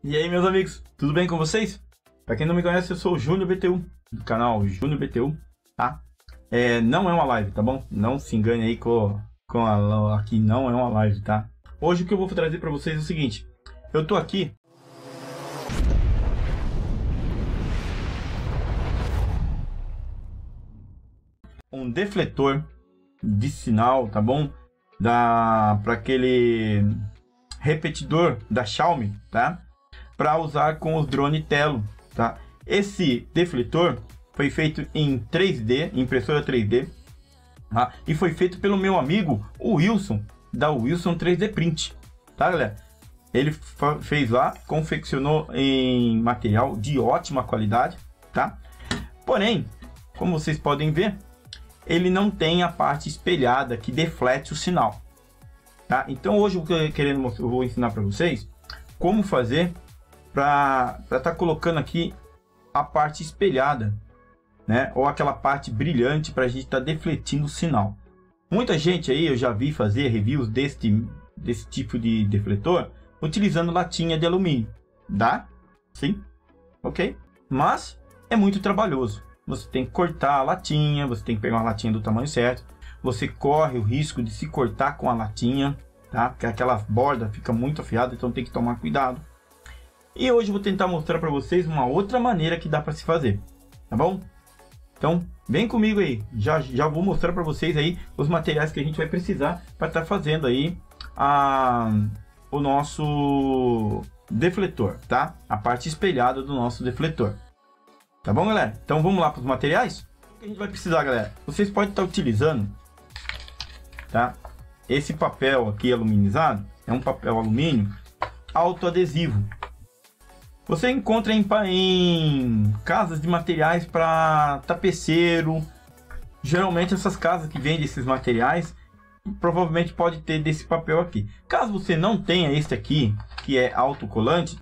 E aí, meus amigos, tudo bem com vocês? Para quem não me conhece, eu sou o Júnior BTU, do canal Júnior BTU, tá? Não é uma live, tá bom? Não se engane aí aqui não é uma live, tá? Hoje o que eu vou trazer para vocês é o seguinte, eu tô aqui um defletor de sinal, tá bom? Para aquele repetidor da Xiaomi, tá? Para usar com os drones Tello, tá? Esse defletor foi feito em 3D, impressora 3D, tá? E foi feito pelo meu amigo o Wilson, da Wilson 3D Print, tá, galera? Ele fez lá, confeccionou em material de ótima qualidade, tá? Porém, como vocês podem ver, ele não tem a parte espelhada que deflete o sinal, tá? Então hoje eu vou ensinar para vocês como fazer para estar colocando aqui a parte espelhada, né? Ou aquela parte brilhante para a gente estar defletindo o sinal. Muita gente aí eu já vi fazer reviews desse tipo de defletor utilizando latinha de alumínio. Dá? Sim? Ok? Mas é muito trabalhoso. Você tem que cortar a latinha, você tem que pegar uma latinha do tamanho certo. Você corre o risco de se cortar com a latinha, tá? Porque aquela borda fica muito afiada, então tem que tomar cuidado. E hoje eu vou tentar mostrar para vocês uma outra maneira que dá para se fazer, tá bom? Então vem comigo aí, já vou mostrar para vocês aí os materiais que a gente vai precisar para estar fazendo aí o nosso defletor, tá? A parte espelhada do nosso defletor. Tá bom, galera? Então vamos lá para os materiais? O que a gente vai precisar, galera? Vocês podem estar utilizando, tá? Esse papel aqui aluminizado, é um papel alumínio autoadesivo. Você encontra em casas de materiais para tapeceiro. Geralmente essas casas que vendem esses materiais, provavelmente pode ter desse papel aqui. Caso você não tenha esse aqui, que é autocolante,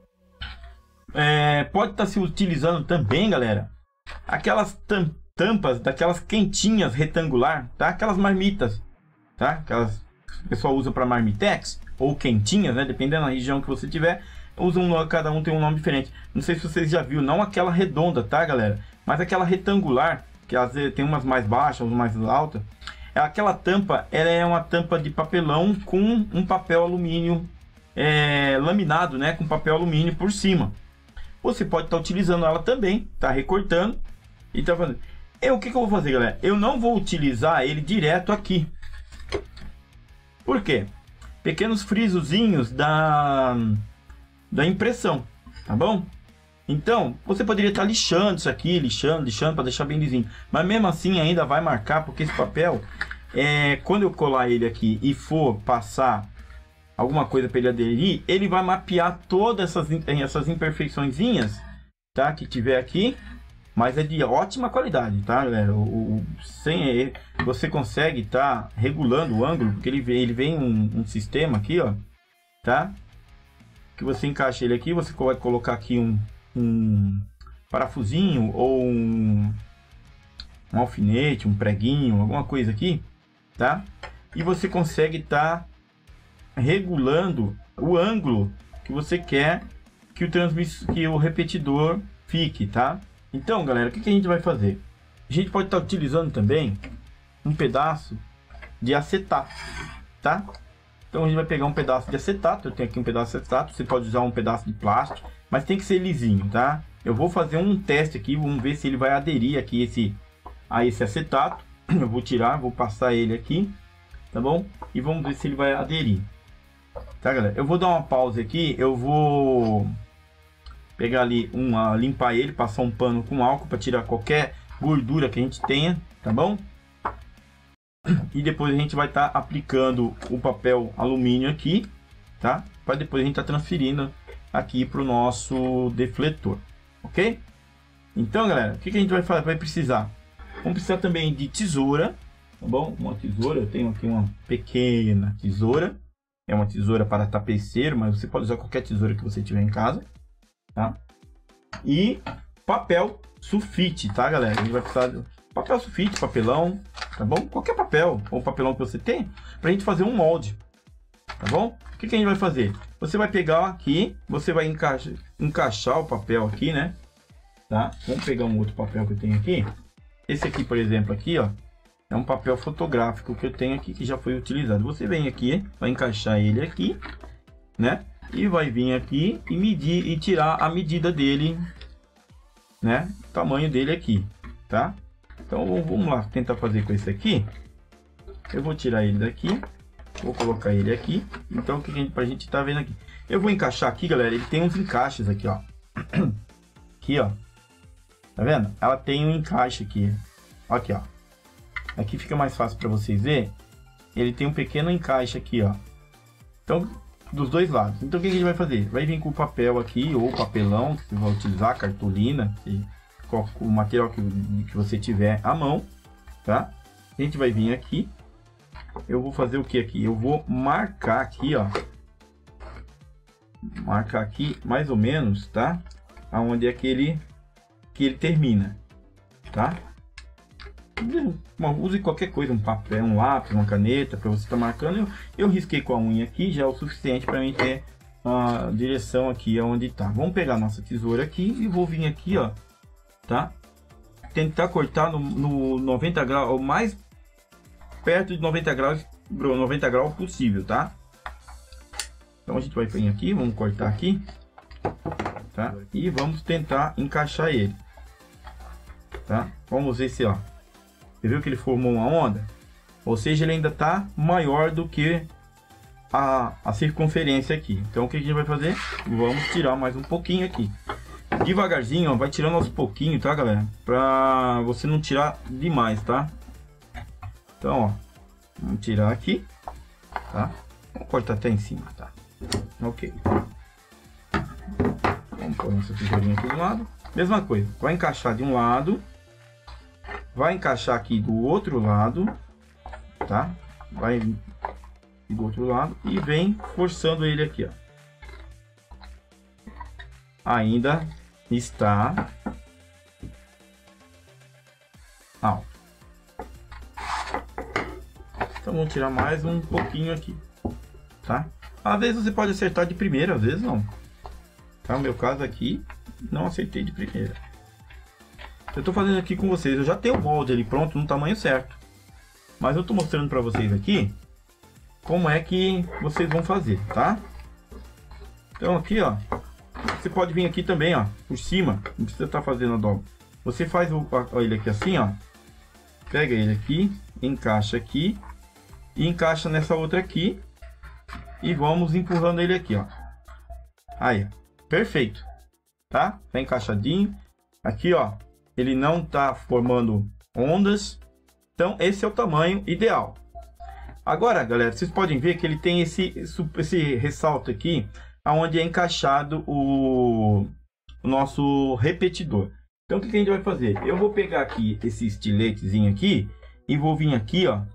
pode estar se utilizando também, galera, aquelas tampas daquelas quentinhas retangular, tá? Aquelas marmitas, tá? Aquelas que o pessoal usa para marmitex ou quentinhas, né? Dependendo da região que você tiver, cada um tem um nome diferente. Não sei se vocês já viram, não aquela redonda, tá, galera? Mas aquela retangular, que às vezes tem umas mais baixas, umas mais altas. Aquela tampa, ela é uma tampa de papelão com um papel alumínio laminado, né? Com papel alumínio por cima. Você pode estar utilizando ela também, tá recortando e tá fazendo. O que eu vou fazer, galera? Eu não vou utilizar ele direto aqui. Por quê? Pequenos frisozinhos da impressão, tá bom? Então, você poderia estar lixando isso aqui, lixando para deixar bem lisinho. Mas mesmo assim ainda vai marcar, porque esse papel, quando eu colar ele aqui e for passar alguma coisa para ele aderir, ele vai mapear todas essas imperfeiçõezinhas, tá? Que tiver aqui, mas é de ótima qualidade, tá, galera? Você consegue estar regulando o ângulo, porque ele vem um sistema aqui, ó, tá? Que você encaixa ele aqui, você pode colocar aqui um parafusinho ou um alfinete, um preguinho, alguma coisa aqui, tá? E você consegue estar regulando o ângulo que você quer que o repetidor fique, tá? Então, galera, o que a gente vai fazer? A gente pode estar utilizando também um pedaço de acetato, tá? Então a gente vai pegar um pedaço de acetato, eu tenho aqui um pedaço de acetato, você pode usar um pedaço de plástico, mas tem que ser lisinho, tá? Eu vou fazer um teste aqui, vamos ver se ele vai aderir aqui a esse acetato. Eu vou tirar, vou passar ele aqui, tá bom? E vamos ver se ele vai aderir. Tá, galera? Eu vou dar uma pausa aqui, eu vou pegar ali, limpar ele, passar um pano com álcool para tirar qualquer gordura que a gente tenha, tá bom? E depois a gente vai estar aplicando o papel alumínio aqui, tá? Para depois a gente estar transferindo aqui para o nosso defletor, ok? Então, galera, o que a gente vai precisar? Vamos precisar também de tesoura, tá bom? Uma tesoura, eu tenho aqui uma pequena tesoura. É uma tesoura para tapeceiro, mas você pode usar qualquer tesoura que você tiver em casa, tá? E papel sulfite, tá, galera? A gente vai precisar de papel sulfite, papelão, tá bom? Qualquer papel ou papelão que você tem, pra gente fazer um molde, tá bom? O que a gente vai fazer? Você vai pegar aqui, você vai encaixar o papel aqui, né? Tá? Vamos pegar um outro papel que eu tenho aqui. Esse aqui, por exemplo, aqui, ó, é um papel fotográfico que eu tenho aqui que já foi utilizado. Você vem aqui, vai encaixar ele aqui, né? E vai vir aqui e medir e tirar a medida dele, né? O tamanho dele aqui, tá? Então vamos lá tentar fazer com esse aqui. Eu vou tirar ele daqui, vou colocar ele aqui. Então o que pra gente tá vendo aqui? Eu vou encaixar aqui, galera. Ele tem uns encaixes aqui, ó. Aqui, ó. Tá vendo? Ela tem um encaixe aqui. Aqui, ó. Aqui fica mais fácil para vocês verem. Ele tem um pequeno encaixe aqui, ó. Então, dos dois lados. Então, o que a gente vai fazer? Vai vir com o papel aqui, ou papelão, que você vai utilizar, cartolina, o material que você tiver à mão, tá? A gente vai vir aqui. Eu vou fazer o que aqui? Eu vou marcar aqui, ó. Marcar aqui, mais ou menos, tá? Aonde é que ele termina, tá? Use qualquer coisa, um papel, um lápis, uma caneta para você estar marcando. Eu risquei com a unha aqui, já é o suficiente para mim ter a direção aqui aonde tá. Vamos pegar nossa tesoura aqui e vou vir aqui, ó, tá? Tentar cortar no 90 graus, ou mais perto de 90 graus possível, tá? Então a gente vai vir aqui, vamos cortar aqui, tá? E vamos tentar encaixar ele, tá? Vamos ver se, ó, você viu que ele formou uma onda? Ou seja, ele ainda está maior do que a circunferência aqui. Então o que a gente vai fazer? Vamos tirar mais um pouquinho aqui. Devagarzinho, ó, vai tirando aos pouquinhos, tá, galera? Pra você não tirar demais, tá? Então, ó, vamos tirar aqui, tá? Vamos cortar até em cima, tá? Ok. Vamos pôr nossa tesourinha aqui do lado. Mesma coisa, vai encaixar de um lado. Vai encaixar aqui do outro lado, tá? Vai do outro lado e vem forçando ele aqui, ó. Ainda está alto. Então vamos tirar mais um pouquinho aqui, tá? Às vezes você pode acertar de primeira, às vezes não. Tá? No meu caso aqui, não acertei de primeira. Eu tô fazendo aqui com vocês, eu já tenho o molde ali pronto no tamanho certo. Mas eu tô mostrando para vocês aqui como é que vocês vão fazer, tá? Então aqui, ó, você pode vir aqui também, ó, por cima, não precisa estar fazendo a dobra. Você faz ele aqui assim, ó. Pega ele aqui, encaixa aqui e encaixa nessa outra aqui e vamos empurrando ele aqui, ó. Aí, perfeito, tá? Tá encaixadinho. Aqui, ó, ele não está formando ondas, então esse é o tamanho ideal. Agora, galera, vocês podem ver que ele tem esse ressalto aqui, aonde é encaixado o nosso repetidor. Então o que a gente vai fazer? Eu vou pegar aqui esse estiletezinho aqui e vou vir aqui, ó,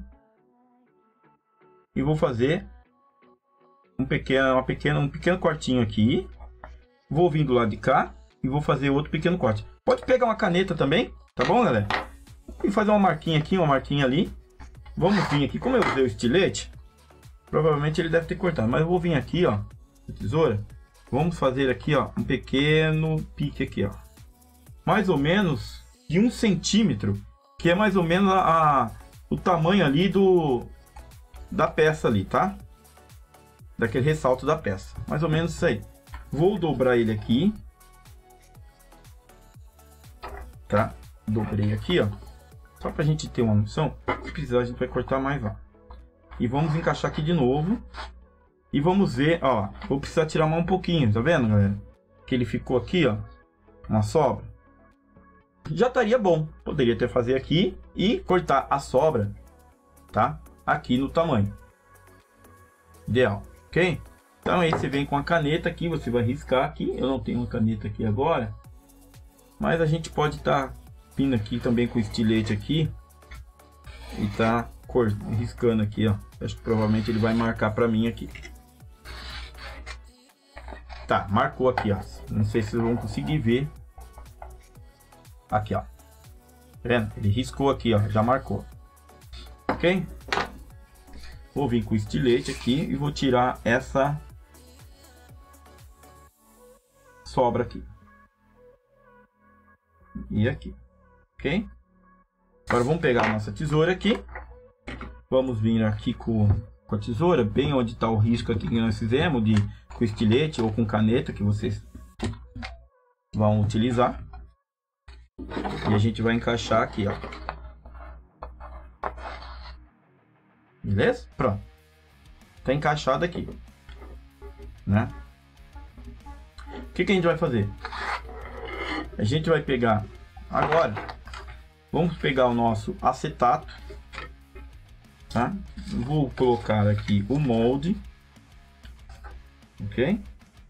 e vou fazer um pequeno cortinho aqui. Vou vir do lado de cá e vou fazer outro pequeno corte. Pode pegar uma caneta também, tá bom, galera? E fazer uma marquinha aqui, uma marquinha ali. Vamos vir aqui, como eu usei o estilete, provavelmente ele deve ter cortado, mas eu vou vir aqui, ó, a tesoura. Vamos fazer aqui, ó, um pequeno pique aqui, ó, mais ou menos de 1 centímetro, que é mais ou menos o tamanho ali da peça ali, tá? Daquele ressalto da peça, mais ou menos isso aí. Vou dobrar ele aqui, tá? Dobrei aqui, ó, só pra gente ter uma noção. Se precisar a gente vai cortar mais lá. E vamos encaixar aqui de novo. E vamos ver, ó, vou precisar tirar mais um pouquinho, tá vendo, galera? Que ele ficou aqui, ó, uma sobra. Já estaria bom. Poderia até fazer aqui e cortar a sobra, tá? Aqui no tamanho ideal, ok? Então aí você vem com a caneta aqui, você vai riscar aqui. Eu não tenho uma caneta aqui agora, mas a gente pode estar vindo aqui também com o estilete aqui e tá riscando aqui, ó. Acho que provavelmente ele vai marcar para mim aqui. Tá, marcou aqui, ó. Não sei se vocês vão conseguir ver. Aqui, ó. Tá vendo? Ele riscou aqui, ó. Já marcou. Ok? Vou vir com o estilete aqui e vou tirar essa sobra aqui. E aqui, ok? Agora vamos pegar a nossa tesoura aqui. Vamos vir aqui com a tesoura, bem onde está o risco aqui que nós fizemos, com estilete ou com caneta, que vocês vão utilizar. E a gente vai encaixar aqui, ó. Beleza? Pronto. Tá encaixado aqui, né? O que a gente vai fazer? A gente vai pegar agora, vamos pegar o nosso acetato, tá? Vou colocar aqui o molde, ok?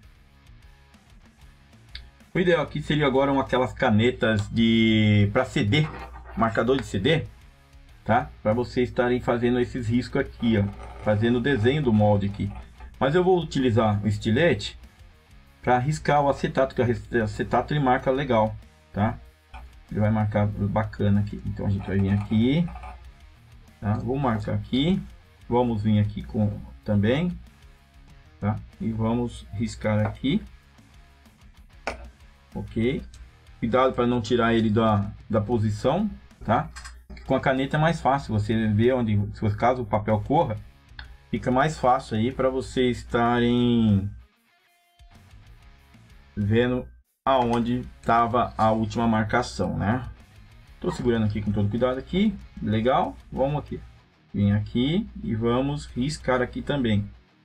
O ideal aqui seria agora aquelas canetas para CD, marcador de CD, tá? Para vocês estarem fazendo esses riscos aqui, ó, fazendo o desenho do molde aqui. Mas eu vou utilizar o estilete para riscar o acetato, que o acetato ele marca legal, tá? Ele vai marcar bacana aqui. Então a gente vai vir aqui, tá? Vou marcar aqui, vamos vir aqui com também, tá? E vamos riscar aqui, ok? Cuidado para não tirar ele da posição, tá? Com a caneta é mais fácil, você vê onde, se caso o papel corra, fica mais fácil aí para vocês estarem vendo aonde estava a última marcação, né? Tô segurando aqui com todo cuidado aqui, legal. Vamos aqui, vem aqui e vamos riscar aqui também,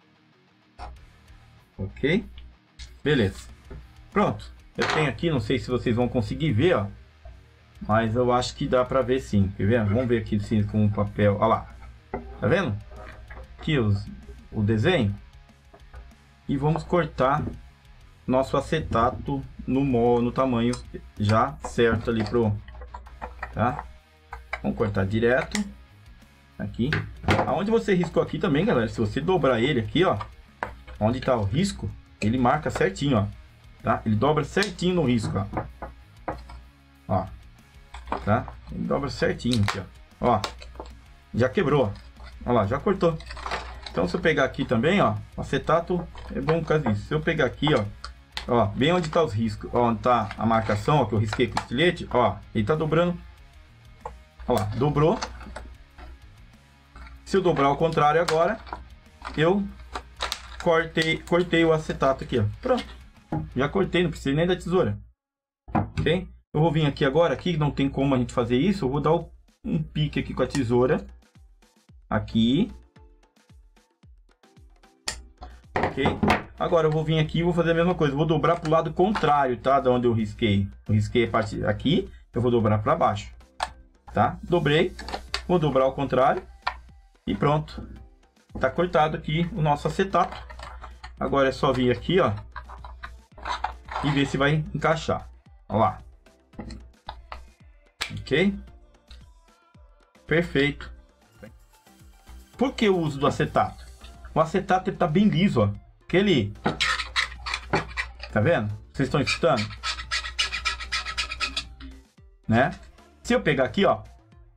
ok? Beleza, pronto. Eu tenho aqui, não sei se vocês vão conseguir ver, ó, mas eu acho que dá para ver sim. Quer ver? Vamos ver aqui sim, com o papel, olha lá, tá vendo? Aqui o desenho, e vamos cortar nosso acetato no tamanho já certo ali tá? Vamos cortar direto aqui. Aonde você riscou aqui também, galera, se você dobrar ele aqui, ó, onde tá o risco, ele marca certinho, ó, tá? Ele dobra certinho no risco, ó, tá? Ele dobra certinho aqui, ó, já quebrou, ó lá, já cortou. Então se eu pegar aqui também, ó, o acetato é bom por causa disso. Se eu pegar aqui, ó, bem onde tá os riscos, ó, onde tá a marcação, ó, que eu risquei com o estilete, ó, ele tá dobrando, ó lá, dobrou. Se eu dobrar ao contrário agora, eu cortei o acetato aqui, ó, pronto, já cortei, não precisa nem da tesoura, ok? Eu vou vir aqui agora, aqui não tem como a gente fazer isso, eu vou dar um pique aqui com a tesoura, aqui, ok? Agora eu vou vir aqui e vou fazer a mesma coisa, vou dobrar para o lado contrário, tá? Da onde eu risquei a parte aqui, eu vou dobrar para baixo, tá? Dobrei, vou dobrar ao contrário e pronto, tá cortado aqui o nosso acetato. Agora é só vir aqui, ó, e ver se vai encaixar, ó lá, ok? Perfeito. Por que o uso do acetato? O acetato ele tá bem liso, ó. Aquele, tá vendo? Vocês estão escutando, né? Se eu pegar aqui, ó,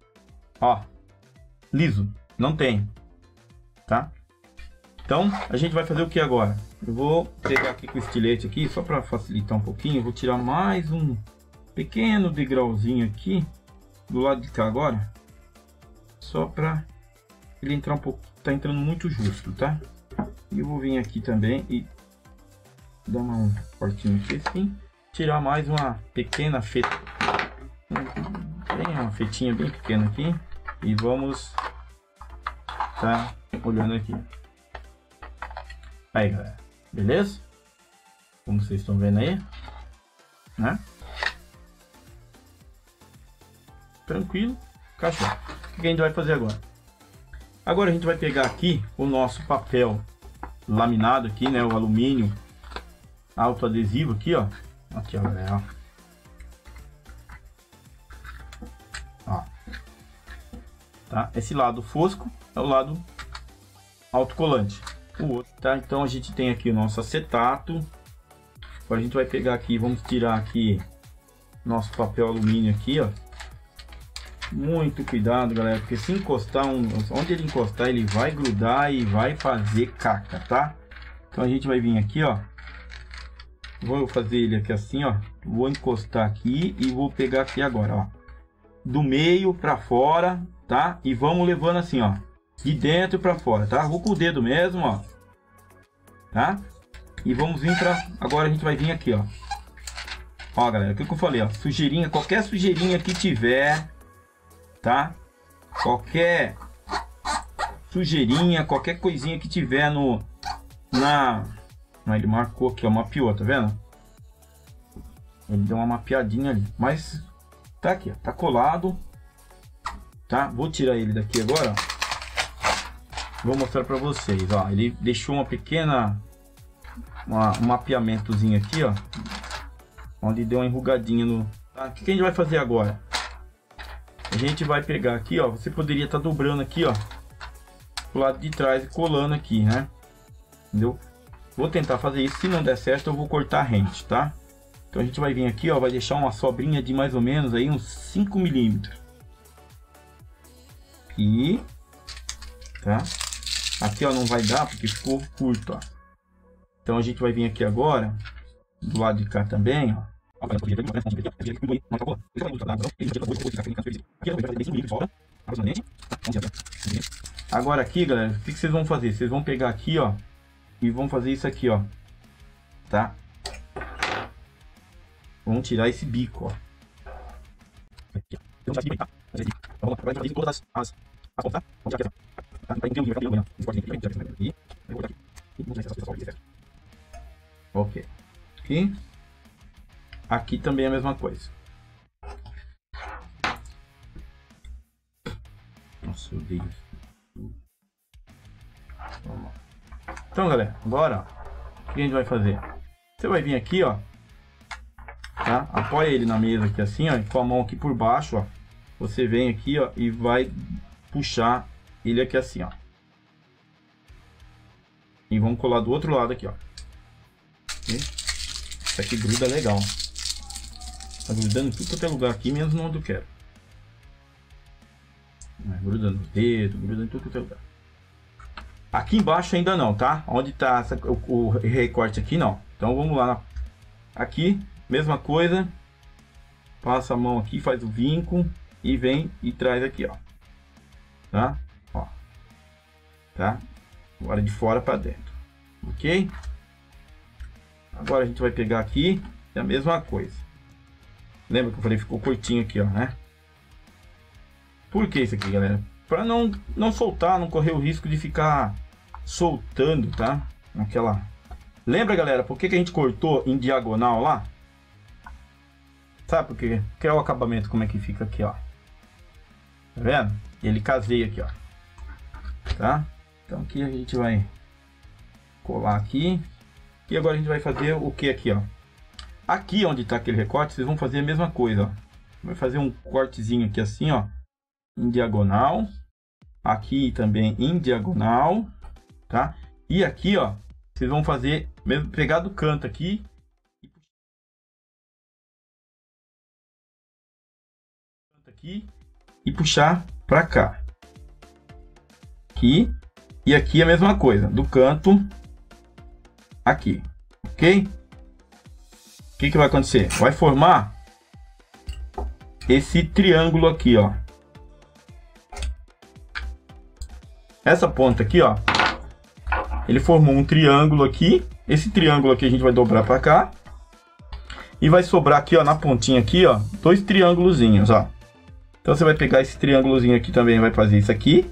liso, não tem, tá? Então a gente vai fazer o que agora? Eu vou pegar aqui com o estilete aqui, só para facilitar um pouquinho. Eu vou tirar mais um pequeno degrauzinho aqui do lado de cá agora, só para ele entrar um pouco, tá entrando muito justo, tá? E eu vou vir aqui também e dar um cortinho aqui assim, tirar mais uma pequena feta, uma fetinha bem pequena aqui, e vamos tá olhando aqui. Aí, galera, beleza? Como vocês estão vendo aí, né? Tranquilo, encaixou. O que a gente vai fazer agora? Agora a gente vai pegar aqui o nosso papel laminado aqui, né, o alumínio autoadesivo aqui, ó. Aqui, ó, galera, ó. Tá? Esse lado fosco é o lado autocolante. O outro, tá? Então a gente tem aqui o nosso acetato. Agora a gente vai pegar aqui, vamos tirar aqui nosso papel alumínio aqui, ó. Muito cuidado, galera, porque se encostar, onde ele encostar, ele vai grudar e vai fazer caca, tá? Então a gente vai vir aqui, ó. Vou fazer ele aqui assim, ó. Vou encostar aqui e vou pegar aqui agora, ó. Do meio para fora, tá? E vamos levando assim, ó. De dentro para fora, tá? Vou com o dedo mesmo, ó. Tá? E vamos vir para... Agora a gente vai vir aqui, ó. Ó, galera, o que eu falei, ó. Sujeirinha, qualquer sujeirinha que tiver, tá? Qualquer sujeirinha, qualquer coisinha que tiver no... Ele marcou aqui, ó, mapeou, tá vendo? Ele deu uma mapeadinha ali, mas tá aqui, ó, tá colado, tá? Vou tirar ele daqui agora, ó. Vou mostrar pra vocês, ó. Ele deixou uma pequena... um mapeamentozinho aqui, ó. Onde deu uma enrugadinha no... Tá? O que a gente vai fazer agora? A gente vai pegar aqui, ó. Você poderia estar dobrando aqui, ó, pro lado de trás e colando aqui, né? Entendeu? Vou tentar fazer isso. Se não der certo, eu vou cortar a rente, tá? Então a gente vai vir aqui, ó. Vai deixar uma sobrinha de mais ou menos aí uns 5 milímetros. E... Tá? Aqui, ó, não vai dar porque ficou curto, ó. Então a gente vai vir aqui agora, do lado de cá também, ó. Agora aqui, galera, o que vocês vão fazer? Vocês vão pegar aqui, ó, e vão fazer isso aqui, ó, tá? Vamos tirar esse bico, ó. Ok. Aqui também é a mesma coisa. Nossa, eu odeio isso. Então, galera, agora o que a gente vai fazer? Você vai vir aqui, ó, tá? Apoia ele na mesa aqui assim, ó, e com a mão aqui por baixo, ó. Você vem aqui, ó, e vai puxar ele aqui assim, ó. E vamos colar do outro lado aqui, ó. Isso aqui gruda legal. Tá grudando em tudo quanto é lugar aqui, menos onde eu quero. Gruda no dedo, gruda em tudo quanto é lugar. Aqui embaixo ainda não, tá? Onde tá o recorte aqui, não. Então vamos lá. Aqui, mesma coisa. Passa a mão aqui, faz o vinco e vem e traz aqui, ó. Tá? Ó. Tá? Agora de fora para dentro. Ok? Agora a gente vai pegar aqui a mesma coisa. Lembra que eu falei que ficou curtinho aqui, ó, né? Por que isso aqui, galera? Para não soltar, não correr o risco de ficar soltando, tá? Aquela... Lembra, galera, por que a gente cortou em diagonal lá? Sabe por quê? Porque é o acabamento, como é que fica aqui, ó. Tá vendo? Ele caseia aqui, ó. Tá? Então aqui a gente vai colar aqui. E agora a gente vai fazer o que aqui, ó. Aqui onde tá aquele recorte, vocês vão fazer a mesma coisa, ó. Vai fazer um cortezinho aqui assim, ó, em diagonal. Aqui também em diagonal, tá? E aqui, ó, vocês vão fazer, mesmo pegar do canto aqui. E puxar pra cá. Aqui. E aqui a mesma coisa, do canto aqui, ok? O que vai acontecer? Vai formar esse triângulo aqui, ó. Essa ponta aqui, ó, ele formou um triângulo aqui. Esse triângulo aqui a gente vai dobrar para cá e vai sobrar aqui, ó, na pontinha aqui, ó, dois triângulozinhos, ó. Então você vai pegar esse triângulozinho aqui também, vai fazer isso aqui.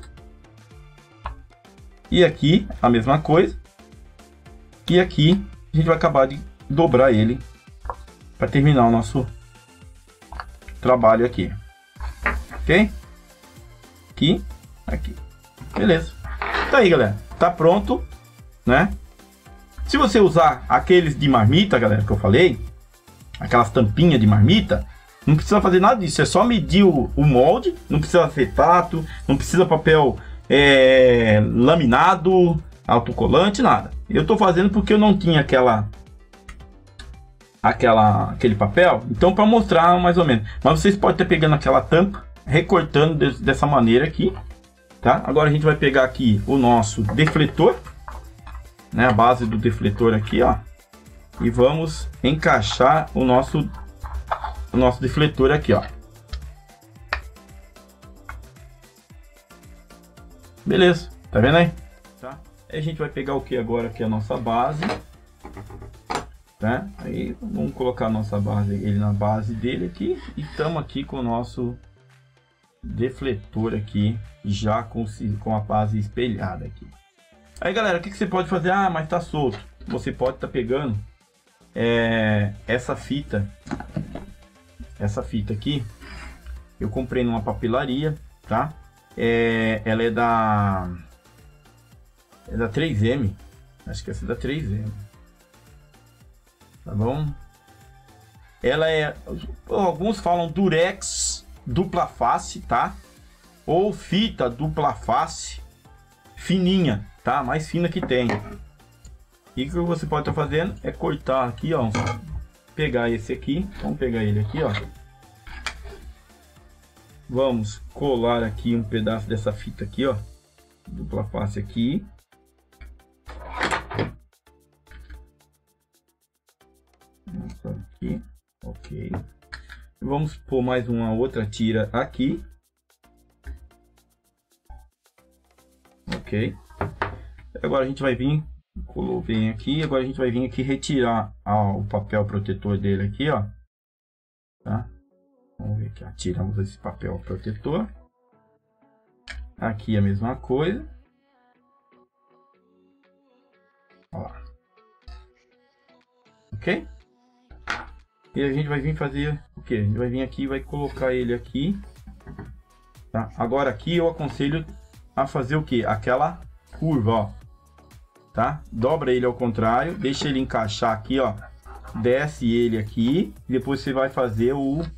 E aqui a mesma coisa. E aqui a gente vai acabar de dobrar ele para terminar o nosso trabalho aqui. Ok? Aqui, aqui. Beleza. Tá aí, galera. Tá pronto, né? Se você usar aqueles de marmita, galera, que eu falei, aquelas tampinhas de marmita, não precisa fazer nada disso. É só medir o molde. Não precisa acetato, não precisa papel laminado, autocolante, nada. Eu tô fazendo porque eu não tinha aquele papel, então para mostrar mais ou menos. Mas vocês podem estar pegando aquela tampa, recortando dessa maneira aqui, tá? Agora a gente vai pegar aqui o nosso defletor, né? A base do defletor aqui, ó. E vamos encaixar o nosso defletor aqui, ó. Beleza, tá vendo aí? Tá? Aí a gente vai pegar o que agora, que é a nossa base, tá? Aí vamos colocar a nossa base, ele na base dele aqui, e estamos aqui com o nosso defletor aqui, já com a base espelhada aqui. Aí galera, o que você pode fazer? Ah, mas tá solto. Você pode estar pegando essa fita aqui, eu comprei numa papelaria, tá? Ela é da 3M, acho que essa é da 3M, tá bom? Ela alguns falam durex dupla face, tá? Ou fita dupla face fininha, tá? Mais fina que tem. E o que você pode estar fazendo é cortar aqui, ó, pegar esse aqui, vamos pegar ele aqui, ó. Vamos colar aqui um pedaço dessa fita aqui, ó, dupla face aqui. Aqui, ok. Vamos pôr mais uma outra tira aqui. Ok. Agora a gente vai vir, vem aqui, agora a gente vai vir aqui retirar o papel protetor dele aqui, ó. Tá? Vamos ver aqui, ó. Tiramos esse papel protetor. Aqui a mesma coisa. Ó. Ok? E a gente vai vir fazer o que? A gente vai vir aqui e vai colocar ele aqui. Tá? Agora aqui eu aconselho a fazer o que? Aquela curva, ó. Tá? Dobra ele ao contrário, deixa ele encaixar aqui, ó. Desce ele aqui, e depois você vai fazer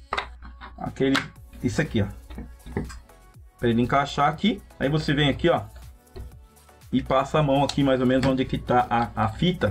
isso aqui, ó, para ele encaixar aqui. Aí você vem aqui, ó, e passa a mão aqui mais ou menos onde que tá a fita,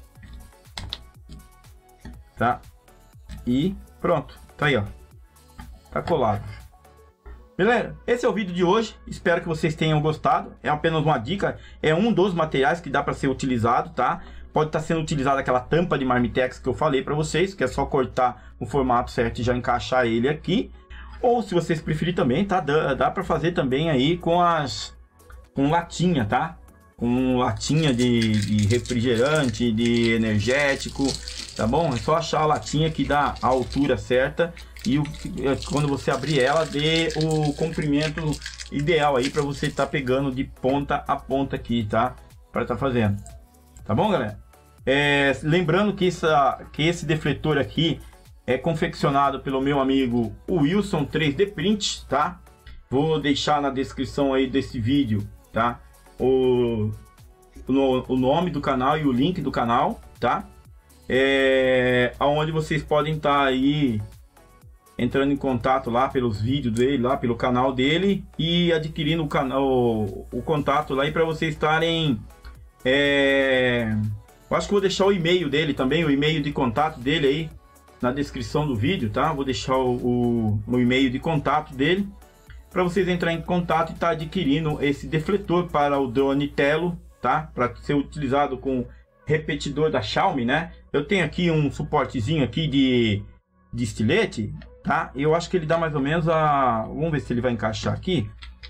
tá? E pronto, tá aí, ó, tá colado. Beleza? Esse é o vídeo de hoje, espero que vocês tenham gostado. É apenas uma dica, é um dos materiais que dá para ser utilizado, tá? Pode estar sendo utilizada aquela tampa de Marmitex que eu falei para vocês, que é só cortar o formato certo e já encaixar ele aqui. Ou se vocês preferirem também, tá? Dá para fazer também aí com latinha, tá? Com latinha de refrigerante, de energético, tá bom? É só achar a latinha que dá a altura certa e quando você abrir ela, dê o comprimento ideal aí para você estar pegando de ponta a ponta aqui, tá? Para estar fazendo. Tá bom, galera? Lembrando que esse defletor aqui é confeccionado pelo meu amigo Wilson 3D Print, tá? Vou deixar na descrição aí desse vídeo, tá? O nome do canal e o link do canal, tá? Onde vocês podem estar aí entrando em contato lá pelos vídeos dele, lá pelo canal dele e adquirindo o contato lá, e para vocês estarem eu acho que vou deixar o e-mail dele também, o e-mail de contato dele aí na descrição do vídeo, tá? Vou deixar o e-mail de contato dele para vocês entrarem em contato e estar adquirindo esse defletor para o drone Tello, tá? Para ser utilizado com repetidor da Xiaomi, né? Eu tenho aqui um suportezinho aqui de estilete, tá? Eu acho que ele dá mais ou menos vamos ver se ele vai encaixar aqui.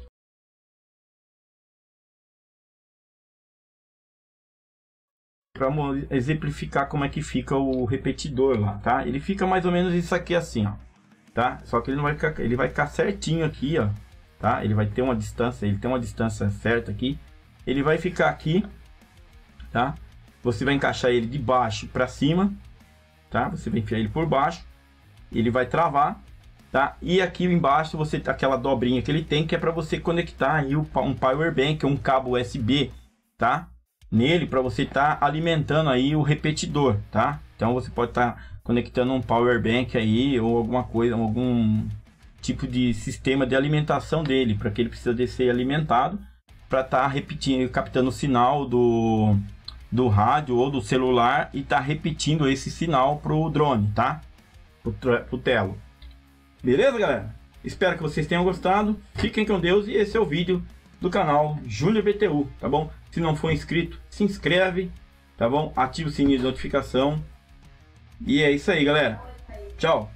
Para exemplificar como é que fica o repetidor lá, tá? Ele fica mais ou menos isso aqui assim, ó, tá? Só que ele não vai ficar, ele vai ficar certinho aqui, ó, tá? Ele vai ter uma distância, ele tem uma distância certa aqui. Ele vai ficar aqui, tá? Você vai encaixar ele de baixo para cima, tá? Você vai enfiar ele por baixo, ele vai travar, tá? E aqui embaixo você tá aquela dobrinha que ele tem, que é para você conectar aí um power bank, um cabo USB, tá? Nele, para você estar alimentando aí o repetidor, tá? Então você pode estar conectando um power bank aí ou alguma coisa, algum tipo de sistema de alimentação dele, para que ele precisa de ser alimentado para estar repetindo, captando o sinal do rádio ou do celular e tá repetindo esse sinal pro drone, tá? Pro Tello. Beleza, galera? Espero que vocês tenham gostado. Fiquem com Deus e esse é o vídeo do canal Júnior BTU, tá bom? Se não for inscrito, se inscreve, tá bom? Ativa o sininho de notificação. E é isso aí, galera. Tchau.